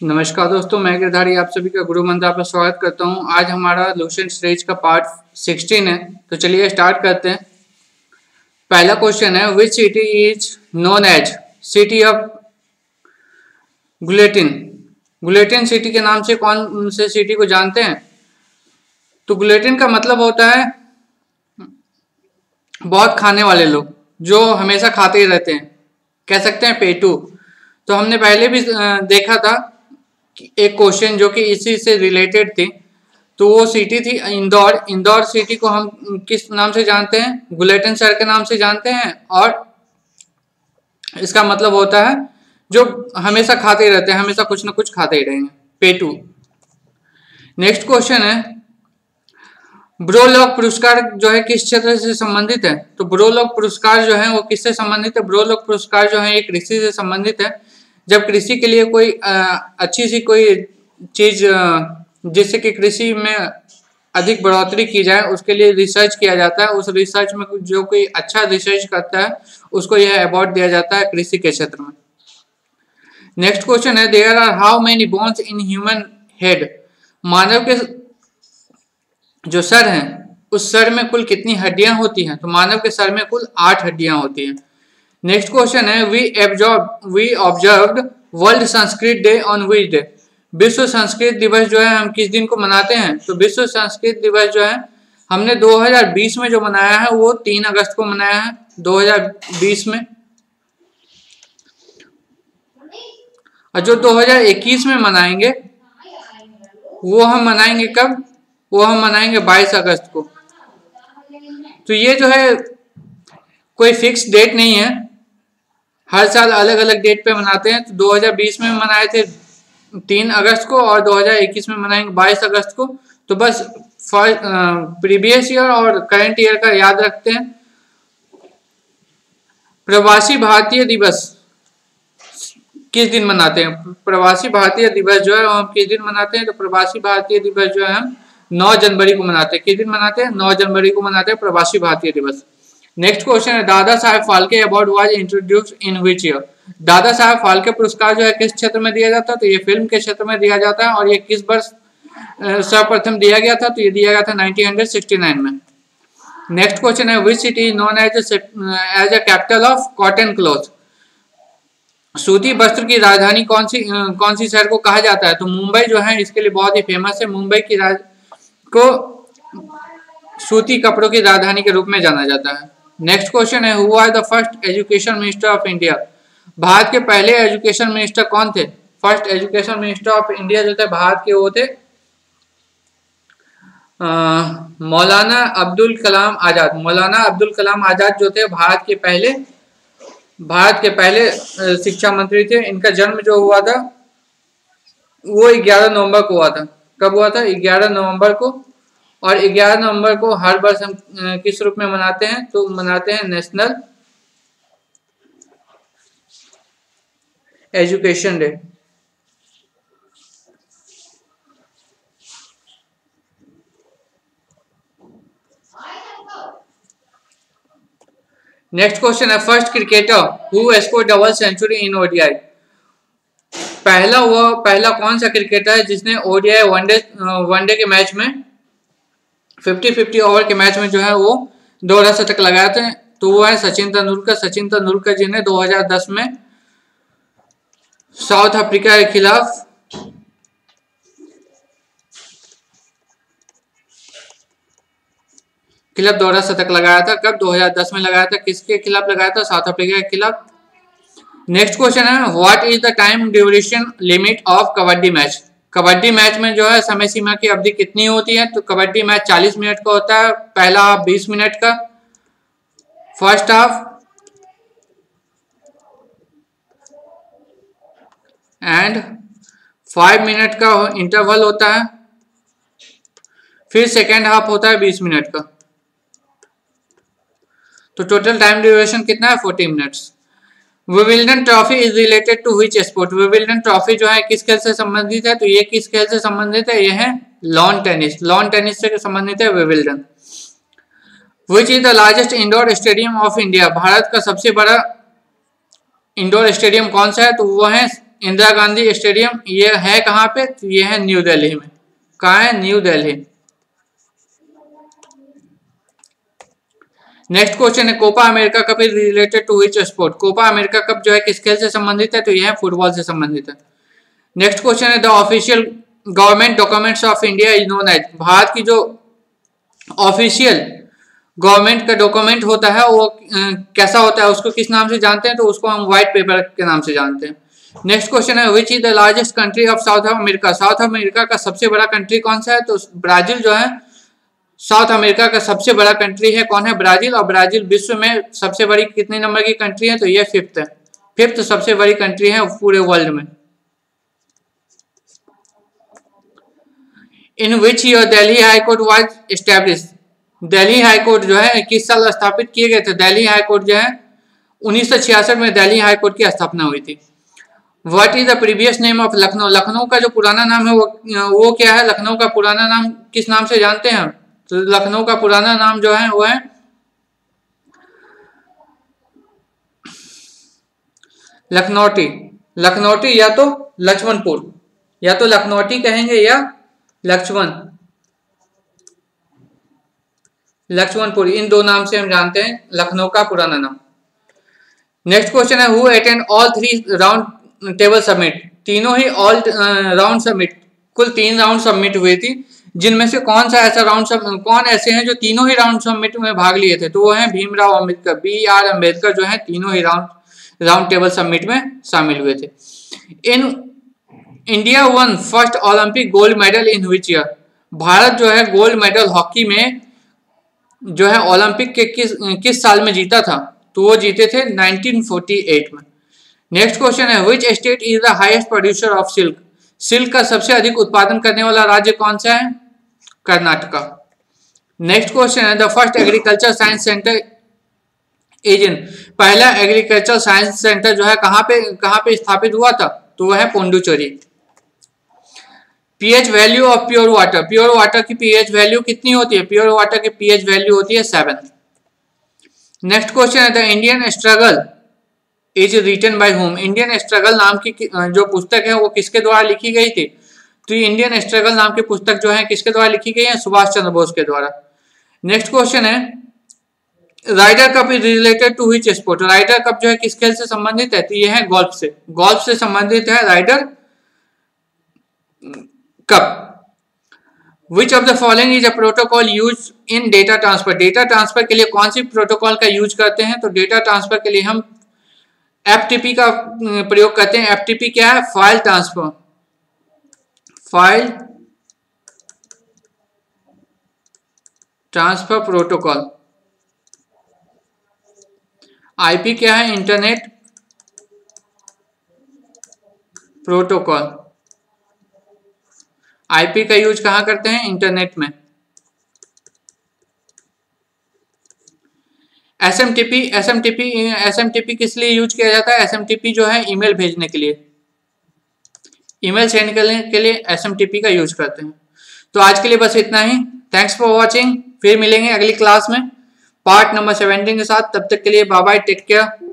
नमस्कार दोस्तों, मैं गिरधारी आप सभी का गुरु मंत्र पर स्वागत करता हूं। आज हमारा लुसेंट सीरीज का पार्ट 16 है, तो चलिए स्टार्ट करते हैं। पहला क्वेश्चन है, which city is known as city of guillotine. Guillotine city के नाम से कौन से सिटी को जानते हैं? तो गुलेटिन का मतलब होता है बहुत खाने वाले लोग, जो हमेशा खाते ही रहते हैं, कह सकते हैं पेटू। तो हमने पहले भी देखा था एक क्वेश्चन जो कि इसी से रिलेटेड थी, तो वो सिटी थी इंदौर। इंदौर सिटी को हम किस नाम से जानते हैं? गुलेटिन शहर के नाम से जानते हैं, और इसका मतलब होता है जो हमेशा खाते ही रहते हैं, हमेशा कुछ ना कुछ खाते ही रहेंगे, पेटू। नेक्स्ट क्वेश्चन है, ब्रोलॉग पुरस्कार जो है किस क्षेत्र से संबंधित है? तो ब्रोलॉग पुरस्कार जो है वो किससे संबंधित है? ब्रोलॉग पुरस्कार जो है एक कृषि से संबंधित है। जब कृषि के लिए कोई अच्छी सी कोई चीज जिससे कि कृषि में अधिक बढ़ोतरी की जाए, उसके लिए रिसर्च किया जाता है। उस रिसर्च में जो कोई अच्छा रिसर्च करता है उसको यह अवार्ड दिया जाता है कृषि के क्षेत्र में। नेक्स्ट क्वेश्चन है, there are how many bones in human head. मानव के जो सर हैं उस सर में कुल कितनी हड्डियां होती हैं? तो मानव के सर में कुल 8 हड्डियां होती हैं। नेक्स्ट क्वेश्चन है, we observed world Sanskrit day on which day. विश्व संस्कृत दिवस जो है हम किस दिन को मनाते हैं? तो विश्व संस्कृत दिवस जो है हमने 2020 में जो मनाया है वो 3 अगस्त को मनाया है 2020 में। और जो 2021 में मनाएंगे वो हम मनाएंगे कब? वो हम मनाएंगे 22 अगस्त को। तो ये जो है कोई फिक्स डेट नहीं है, हर साल अलग अलग डेट पे मनाते हैं। तो 2020 में मनाए थे 3 अगस्त को और 2021 में मनाएंगे 22 अगस्त को। तो बस प्रीवियस ईयर और करंट ईयर का याद रखते हैं। प्रवासी भारतीय दिवस किस दिन मनाते हैं? प्रवासी भारतीय दिवस जो है हम किस दिन मनाते हैं? तो प्रवासी भारतीय दिवस जो है हम 9 जनवरी को मनाते हैं। किस दिन मनाते हैं? 9 जनवरी को मनाते हैं प्रवासी भारतीय दिवस। नेक्स्ट क्वेश्चन है, Dada Saheb Phalke award was introduced in which year. Dada Saheb Phalke पुरस्कार जो है किस क्षेत्र में दिया जाता है? तो ये फिल्म के क्षेत्र में दिया जाता है। और ये किस वर्ष सर्वप्रथम दिया गया था? तो ये दिया गया था 1969 में। नेक्स्ट क्वेश्चन है, which city is known as a capital of cotton cloth. सूती वस्त्र की राजधानी कौन सी शहर को कहा जाता है? तो मुंबई जो है इसके लिए बहुत ही फेमस है। मुंबई की को सूती कपड़ों की राजधानी के रूप में जाना जाता है। नेक्स्ट क्वेश्चन है, who are the first education minister of India. Bharat के पहले एजुकेशन मिनिस्टर कौन थे? First education minister of India जो थे भारत के वो थे मौलाना अब्दुल कलाम आजाद। मौलाना अब्दुल कलाम आजाद जो थे भारत के पहले शिक्षा मंत्री थे। इनका जन्म जो हुआ था वो 11 नवंबर को हुआ था। कब हुआ था? 11 नवंबर को। और 11 नवंबर को हर वर्ष हम किस रूप में मनाते हैं? तो मनाते हैं national education day. Next question है, first cricketer who scored double century in ODI. पहला कौन सा क्रिकेटर है जिसने ओडीआई वनडे के मैच में 50-50 ओवर के मैच में जो है वो दोहरा शतक लगाए थे? तो वो है सचिन तेंदुलकर। सचिन तेंदुलकर जी ने 2010 में साउथ अफ्रीका के खिलाफ दोहरा शतक लगाया था। कब? 2010 में लगाया था। किसके खिलाफ लगाया था? साउथ अफ्रीका के खिलाफ। नेक्स्ट क्वेश्चन है, what is the time duration limit of kabaddi match. Kabaddi match में जो है समय सीमा की अवधि कितनी होती है? तो कबड्डी मैच 40 मिनट का होता है। पहला हाफ 20 मिनट का, फर्स्ट हाफ, एंड 5 मिनट का इंटरवल होता है। फिर सेकेंड हाफ होता है 20 मिनट का। तो टोटल टाइम ड्यूरेशन कितना है? 40 minutes. Wimbledon trophy is related to which sport. Wimbledon trophy जो है किस खेल से संबंधित है? तो ये किस खेल से संबंधित है? ये है लॉन टेनिस। लॉन टेनिस से संबंधित है Wimbledon. Which is the largest indoor stadium of India. Bharat का सबसे बड़ा इंडोर स्टेडियम कौन सा है? तो वो है इंदिरा गांधी स्टेडियम ये है कहाँ पे? ये है न्यू दिल्ली में। कहाँ है? न्यू दिल्ली। नेक्स्ट क्वेश्चन है Copa America cup is related to which sport? Copa America cup जो है किस खेल से संबंधित है? तो यह है फुटबॉल से संबंधित है। नेक्स्ट क्वेश्चन है the official government documents of India is known as? Bharat की जो ऑफिशियल गवर्नमेंट का डॉक्यूमेंट होता है वो कैसा होता है, उसको किस नाम से जानते हैं? तो उसको हम व्हाइट पेपर के नाम से जानते हैं। नेक्स्ट क्वेश्चन है which is the largest country of South America? South America का सबसे बड़ा कंट्री कौन सा है? तो ब्राजील जो है साउथ अमेरिका का सबसे बड़ा कंट्री है। कौन है? ब्राजील। और ब्राजील विश्व में सबसे बड़ी कितने नंबर की कंट्री है? तो ये फिफ्थ है। फिफ्थ सबसे बड़ी कंट्री है पूरे वर्ल्ड में। In which year Delhi high court was established? Delhi high court जो है किस साल स्थापित किए गए थे? दिल्ली हाई कोर्ट जो है 1966 में दिल्ली हाई कोर्ट की स्थापना हुई थी। What is the previous name of Lucknow? Lucknow का जो पुराना नाम है वो क्या है? लखनऊ का पुराना नाम किस नाम से जानते हैं? तो लखनऊ का पुराना नाम जो है वो है लखनौटी। लखनौटी या तो लक्ष्मणपुर, या तो लखनौटी कहेंगे या लक्ष्मणपुर, इन दो नाम से हम जानते हैं लखनऊ का पुराना नाम। नेक्स्ट क्वेश्चन है who attend all 3 round table summit? तीनों ही ऑल राउंड समिट, कुल 3 राउंड समिट हुई थी, जिनमें से कौन ऐसे हैं जो तीनों ही राउंड समिट में भाग लिए थे? तो वो हैं भीमराव अम्बेडकर, BR अम्बेडकर जो है तीनों ही राउंड टेबल समिट में शामिल हुए थे। In India won first Olympic gold medal in which year? Bharat जो है गोल्ड मेडल हॉकी में जो है ओलंपिक के किस साल में जीता था? तो वो जीते थे 1948 में। नेक्स्ट क्वेश्चन है which state is the highest producer of silk? Silk का सबसे अधिक उत्पादन करने वाला राज्य कौन सा है? कर्नाटका। नेक्स्ट क्वेश्चन है the first agriculture science centre is in? पहला एग्रीकल्चर साइंस सेंटर जो है कहाँ पे स्थापित हुआ था? तो वह है Pondicherry. PH value of pure water? Pure water की पीएच वैल्यू कितनी होती है? प्योर वाटर की पीएच वैल्यू होती है 7। नेक्स्ट क्वेश्चन है the Indian struggle is written by whom? Indian struggle नाम की जो पुस्तक है वो किसके द्वारा लिखी गई थी? तो इंडियन स्ट्रगल नाम की पुस्तक जो है किसके द्वारा लिखी गई है? सुभाष चंद्र बोस के द्वारा। नेक्स्ट क्वेश्चन है Ryder cup is related to which sport? Ryder cup जो है किस खेल से संबंधित है? तो ये है गोल्फ से। गोल्फ से संबंधित है Ryder cup. Which of the following is a protocol use in data transfer? Data transfer के लिए कौन सी प्रोटोकॉल का यूज करते हैं? तो डेटा ट्रांसफर के लिए हम FTP का प्रयोग करते हैं। FTP क्या है? File transfer protocol. IP क्या है? Internet protocol. IP का यूज कहां करते हैं? इंटरनेट में। SMTP किस लिए यूज किया जाता है? SMTP जो है ईमेल भेजने के लिए, ईमेल सेंड करने के लिए SMTP का यूज करते हैं। तो आज के लिए बस इतना ही। Thanks for watching. फिर मिलेंगे अगली क्लास में पार्ट नंबर 17 के साथ। तब तक के लिए बाय बाय, टेक केयर।